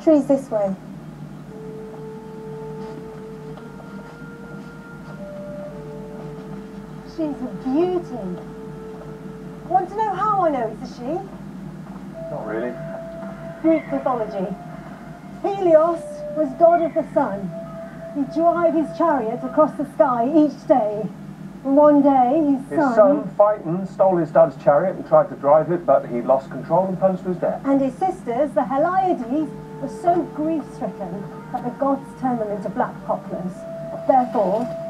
Trees this way. She's a beauty. Want to know how I know it's a she? Not really. Greek mythology. Helios was god of the sun. He'd drive his chariot across the sky each day. And one day, his son, fighting, stole his dad's chariot and tried to drive it, but he lost control and plunged to his death. And his sisters, the Heliades, were so grief-stricken that the gods turned them into black poplars. Therefore,